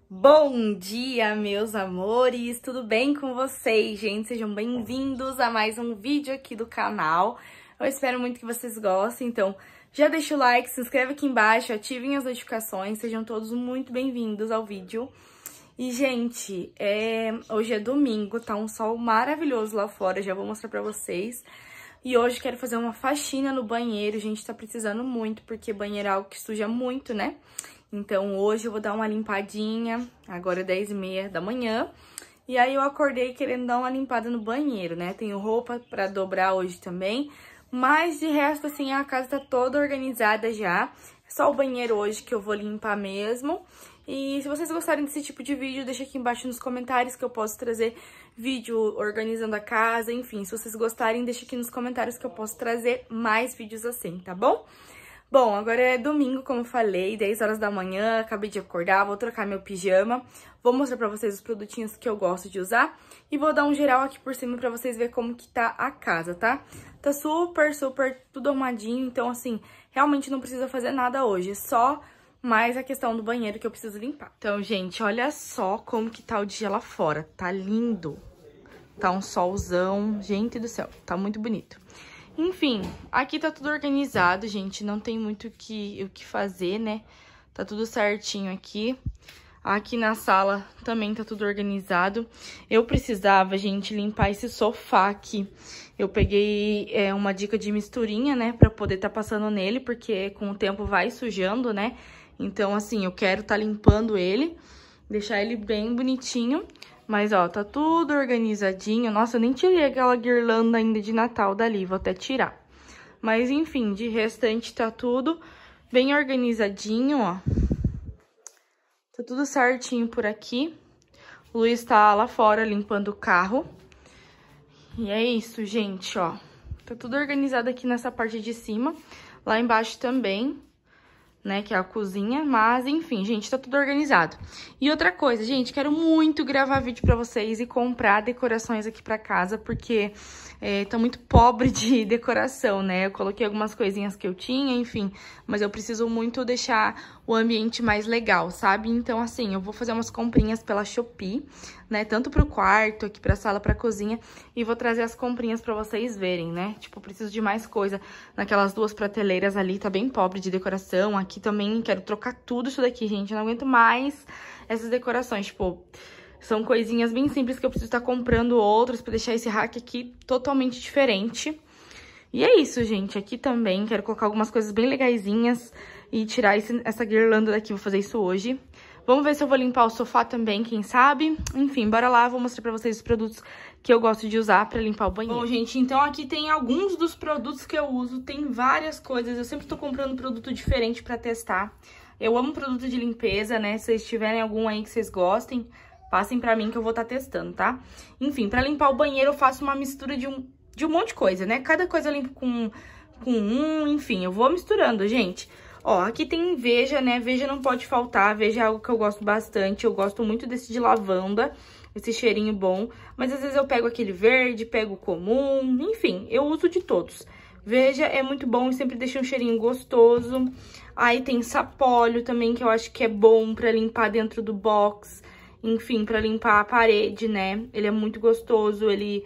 Bom dia, meus amores! Tudo bem com vocês, gente? Sejam bem-vindos a mais um vídeo aqui do canal. Eu espero muito que vocês gostem, então já deixa o like, se inscreve aqui embaixo, ativem as notificações, sejam todos muito bem-vindos ao vídeo. E, gente, hoje é domingo, tá um sol maravilhoso lá fora, já vou mostrar pra vocês. E hoje quero fazer uma faxina no banheiro, gente, tá precisando muito, porque banheiro é algo que suja muito, né? Então, hoje eu vou dar uma limpadinha, agora é 10h30 da manhã. E aí, eu acordei querendo dar uma limpada no banheiro, né? Tenho roupa pra dobrar hoje também. Mas, de resto, assim, a casa tá toda organizada já. É só o banheiro hoje que eu vou limpar mesmo. E se vocês gostarem desse tipo de vídeo, deixa aqui embaixo nos comentários que eu posso trazer vídeo organizando a casa. Enfim, se vocês gostarem, deixa aqui nos comentários que eu posso trazer mais vídeos assim, tá bom? Bom, agora é domingo, como eu falei, 10 horas da manhã, acabei de acordar, vou trocar meu pijama, vou mostrar pra vocês os produtinhos que eu gosto de usar e vou dar um geral aqui por cima pra vocês verem como que tá a casa, tá? Tá super tudo arrumadinho, então assim, realmente não precisa fazer nada hoje, é só mais a questão do banheiro que eu preciso limpar. Então, gente, olha só como que tá o dia lá fora, tá lindo, tá um solzão, gente do céu, tá muito bonito. Enfim, aqui tá tudo organizado, gente, não tem muito o que fazer, né? Tá tudo certinho aqui. Aqui na sala também tá tudo organizado. Eu precisava, gente, limpar esse sofá aqui. Eu peguei uma dica de misturinha, né, pra poder tá passando nele, porque com o tempo vai sujando, né? Então, assim, eu quero tá limpando ele, deixar ele bem bonitinho. Mas, ó, tá tudo organizadinho. Nossa, eu nem tirei aquela guirlanda ainda de Natal dali, vou até tirar. Mas, enfim, de restante tá tudo bem organizadinho, ó. Tá tudo certinho por aqui. O Luiz tá lá fora limpando o carro. E é isso, gente, ó. Tá tudo organizado aqui nessa parte de cima. Lá embaixo também, né, que é a cozinha, mas enfim, gente, tá tudo organizado. E outra coisa, gente, quero muito gravar vídeo pra vocês e comprar decorações aqui pra casa, porque tá muito pobre de decoração, né? Eu coloquei algumas coisinhas que eu tinha, enfim, mas eu preciso muito deixar o ambiente mais legal, sabe? Então, assim, eu vou fazer umas comprinhas pela Shopee, né? Tanto pro quarto, aqui pra sala, pra cozinha, e vou trazer as comprinhas pra vocês verem, né? Tipo, eu preciso de mais coisa. Naquelas duas prateleiras ali, tá bem pobre de decoração. Aqui também quero trocar tudo isso daqui, gente. Eu não aguento mais essas decorações, tipo, são coisinhas bem simples que eu preciso estar comprando outras pra deixar esse rack aqui totalmente diferente. E é isso, gente. Aqui também quero colocar algumas coisas bem legaisinhas e tirar essa guirlanda daqui. Vou fazer isso hoje. Vamos ver se eu vou limpar o sofá também, quem sabe. Enfim, bora lá, vou mostrar pra vocês os produtos que eu gosto de usar pra limpar o banheiro. Bom, gente, então aqui tem alguns dos produtos que eu uso. Tem várias coisas, eu sempre tô comprando produto diferente pra testar. Eu amo produto de limpeza, né? Se vocês tiverem algum aí que vocês gostem, passem pra mim que eu vou estar testando, tá? Enfim, pra limpar o banheiro eu faço uma mistura de um monte de coisa, né? Cada coisa eu limpo com enfim, eu vou misturando, gente. Ó, aqui tem Veja, né? Veja não pode faltar, Veja é algo que eu gosto bastante. Eu gosto muito desse de lavanda, esse cheirinho bom. Mas às vezes eu pego aquele verde, pego o comum, enfim, eu uso de todos. Veja é muito bom e sempre deixa um cheirinho gostoso. Aí tem Sapólio também, que eu acho que é bom pra limpar dentro do box. Enfim, pra limpar a parede, né? Ele é muito gostoso, ele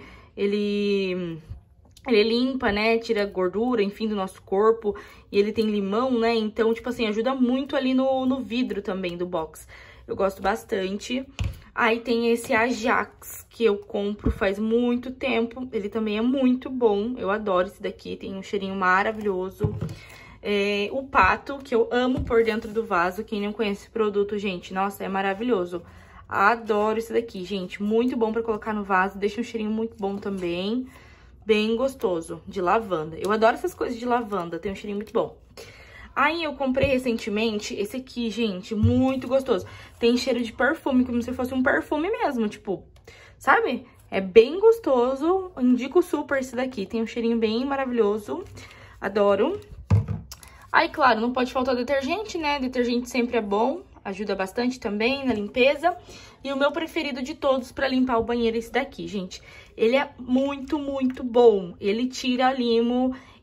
limpa, né, tira gordura, enfim, do nosso corpo. E ele tem limão, né, então, tipo assim, ajuda muito ali no vidro também do box. Eu gosto bastante. Aí tem esse Ajax, que eu compro faz muito tempo. Ele também é muito bom, eu adoro esse daqui, tem um cheirinho maravilhoso. O Pato, que eu amo por dentro do vaso. Quem não conhece esse produto, gente, nossa, é maravilhoso. Adoro esse daqui, gente, muito bom pra colocar no vaso, deixa um cheirinho muito bom também. Bem gostoso, de lavanda. Eu adoro essas coisas de lavanda, tem um cheirinho muito bom. Aí eu comprei recentemente esse aqui, gente, muito gostoso. Tem cheiro de perfume, como se fosse um perfume mesmo, tipo, sabe? É bem gostoso, indico super esse daqui. Tem um cheirinho bem maravilhoso, adoro. Aí, claro, não pode faltar detergente, né? Detergente sempre é bom, ajuda bastante também na limpeza. E o meu preferido de todos pra limpar o banheiro é esse daqui, gente. Ele é muito, muito bom. Ele tira limo,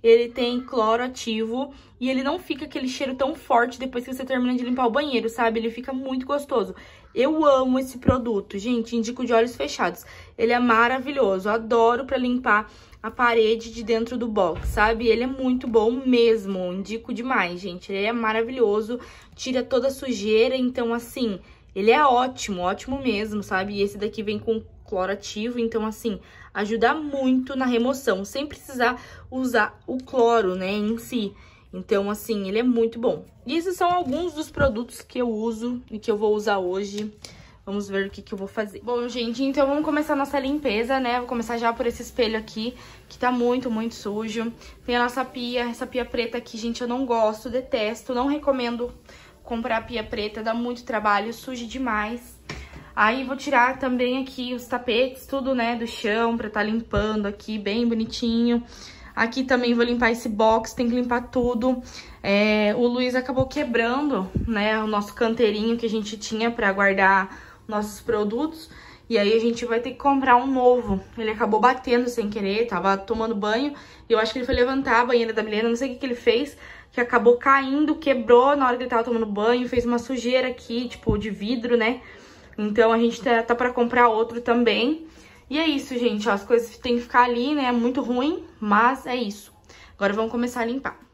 ele tem cloro ativo e ele não fica aquele cheiro tão forte depois que você termina de limpar o banheiro, sabe? Ele fica muito gostoso. Eu amo esse produto, gente, indico de olhos fechados. Ele é maravilhoso, adoro pra limpar a parede de dentro do box, sabe? Ele é muito bom mesmo, indico demais, gente. Ele é maravilhoso, tira toda a sujeira, então assim, ele é ótimo, ótimo mesmo, sabe? E esse daqui vem com cloro ativo, então assim, ajuda muito na remoção, sem precisar usar o cloro, né, em si. Então, assim, ele é muito bom. E esses são alguns dos produtos que eu uso e que eu vou usar hoje. Vamos ver o que eu vou fazer. Bom, gente, então vamos começar a nossa limpeza, né? Vou começar já por esse espelho aqui, que tá muito, muito sujo. Tem a nossa pia, essa pia preta aqui, gente, eu não gosto, detesto, não recomendo comprar pia preta, dá muito trabalho, suja demais. Aí vou tirar também aqui os tapetes, tudo, né, do chão, pra tá limpando aqui, bem bonitinho. Aqui também vou limpar esse box, tem que limpar tudo. O Luiz acabou quebrando, né, o nosso canteirinho que a gente tinha pra guardar nossos produtos. E aí a gente vai ter que comprar um novo. Ele acabou batendo sem querer, tava tomando banho. E eu acho que ele foi levantar a banheira da Milena, não sei o que ele fez, que acabou caindo, quebrou na hora que ele tava tomando banho. Fez uma sujeira aqui, tipo, de vidro, né? Então a gente tá pra comprar outro também. E é isso, gente, ó, as coisas tem que ficar ali, né, é muito ruim, mas é isso. Agora vamos começar a limpar.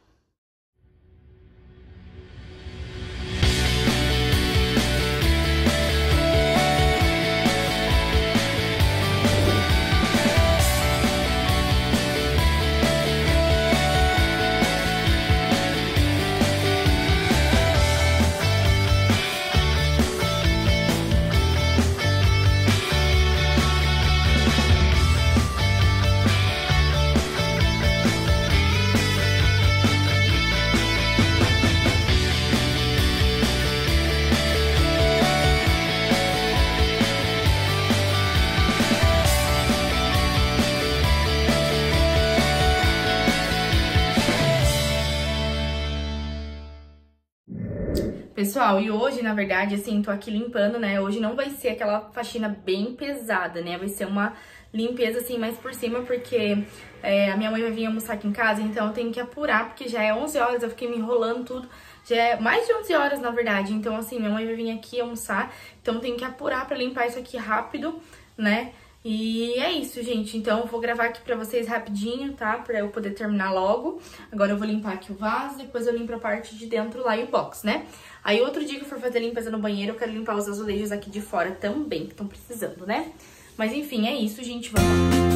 Pessoal, e hoje, na verdade, assim, tô aqui limpando, né? Hoje não vai ser aquela faxina bem pesada, né? Vai ser uma limpeza, assim, mais por cima, porque a minha mãe vai vir almoçar aqui em casa, então eu tenho que apurar, porque já é 11 horas, eu fiquei me enrolando tudo. Já é mais de 11 horas, na verdade, então, assim, minha mãe vai vir aqui almoçar, então eu tenho que apurar pra limpar isso aqui rápido, né? E é isso, gente. Então, eu vou gravar aqui pra vocês rapidinho, tá? Pra eu poder terminar logo. Agora eu vou limpar aqui o vaso, depois eu limpo a parte de dentro lá e o box, né? Aí, outro dia que eu for fazer a limpeza no banheiro, eu quero limpar os azulejos aqui de fora também, que estão precisando, né? Mas, enfim, é isso, gente. Vamos lá.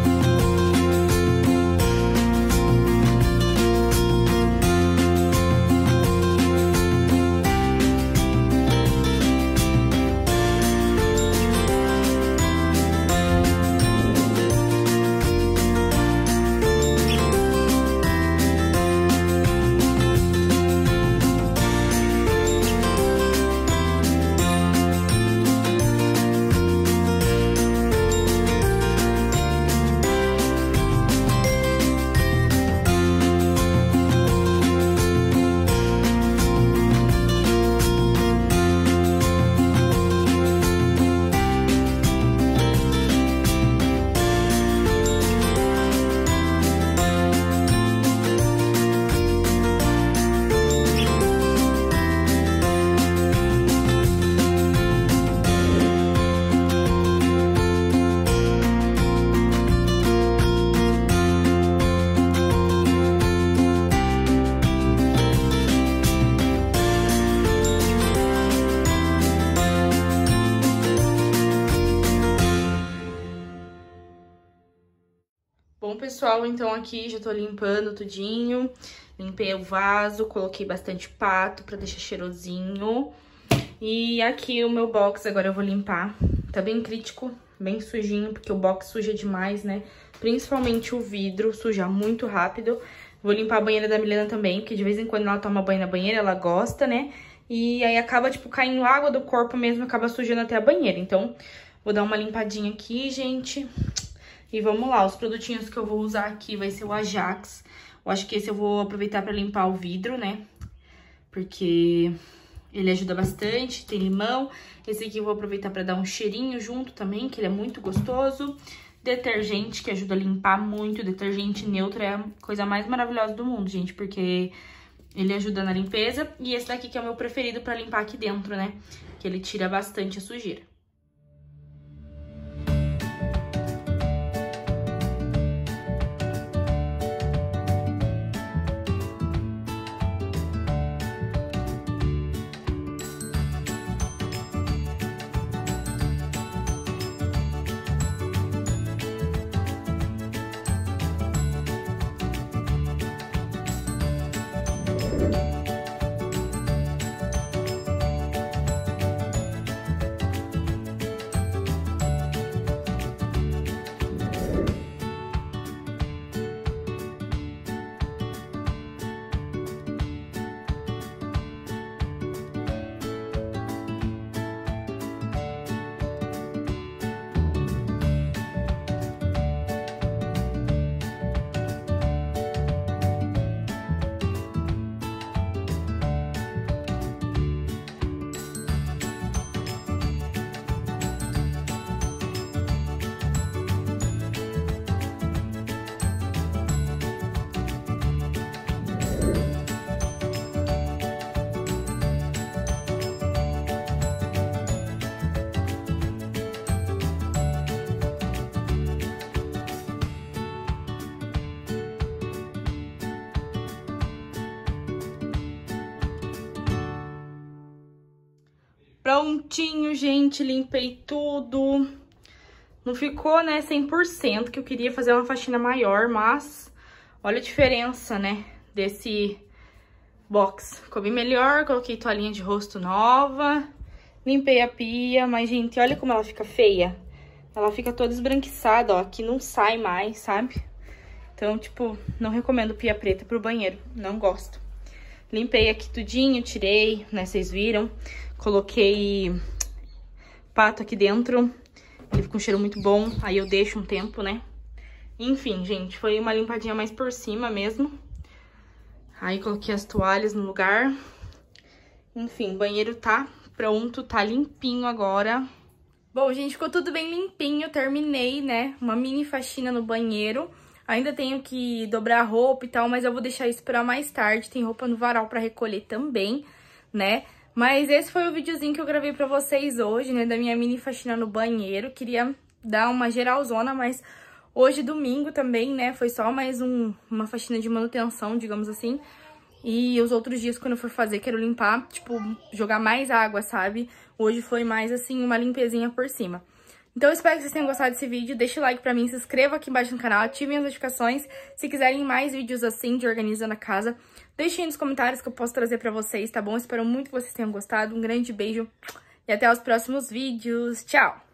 Bom, pessoal, então aqui já tô limpando tudinho. Limpei o vaso, coloquei bastante pato pra deixar cheirosinho. E aqui o meu box agora eu vou limpar. Tá bem crítico, bem sujinho, porque o box suja demais, né? Principalmente o vidro, suja muito rápido. Vou limpar a banheira da Milena também, porque de vez em quando ela toma banho na banheira, ela gosta, né? E aí acaba, tipo, caindo água do corpo mesmo, acaba sujando até a banheira. Então, vou dar uma limpadinha aqui, gente. E vamos lá, os produtinhos que eu vou usar aqui vai ser o Ajax. Eu acho que esse eu vou aproveitar pra limpar o vidro, né? Porque ele ajuda bastante, tem limão. Esse aqui eu vou aproveitar pra dar um cheirinho junto também, que ele é muito gostoso. detergente, que ajuda a limpar muito. Detergente neutro é a coisa mais maravilhosa do mundo, gente, porque ele ajuda na limpeza. E esse daqui que é o meu preferido pra limpar aqui dentro, né? Que ele tira bastante a sujeira. Prontinho, gente, limpei tudo. Não ficou, né, 100%, que eu queria fazer uma faxina maior, mas olha a diferença, né, desse box. Ficou bem melhor, coloquei toalhinha de rosto nova, limpei a pia, mas, gente, olha como ela fica feia. Ela fica toda esbranquiçada, ó, aqui não sai mais, sabe? Então, tipo, não recomendo pia preta pro banheiro, não gosto. Limpei aqui tudinho, tirei, né, vocês viram. Coloquei pato aqui dentro, ele fica com um cheiro muito bom, aí eu deixo um tempo, né? Enfim, gente, foi uma limpadinha mais por cima mesmo. Aí coloquei as toalhas no lugar. Enfim, o banheiro tá pronto, tá limpinho agora. Bom, gente, ficou tudo bem limpinho, terminei, né? Uma mini faxina no banheiro. Ainda tenho que dobrar a roupa e tal, mas eu vou deixar isso pra mais tarde. Tem roupa no varal pra recolher também, né? Mas esse foi o videozinho que eu gravei pra vocês hoje, né? Da minha mini faxina no banheiro. Queria dar uma geralzona, mas hoje, domingo também, né? Foi só mais uma faxina de manutenção, digamos assim. E os outros dias, quando eu for fazer, quero limpar, tipo, jogar mais água, sabe? Hoje foi mais, assim, uma limpezinha por cima. Então, eu espero que vocês tenham gostado desse vídeo. Deixa o like pra mim, se inscreva aqui embaixo no canal, ativem as notificações. Se quiserem mais vídeos assim, de organizando a casa, deixem nos comentários que eu posso trazer pra vocês, tá bom? Espero muito que vocês tenham gostado. Um grande beijo e até os próximos vídeos. Tchau!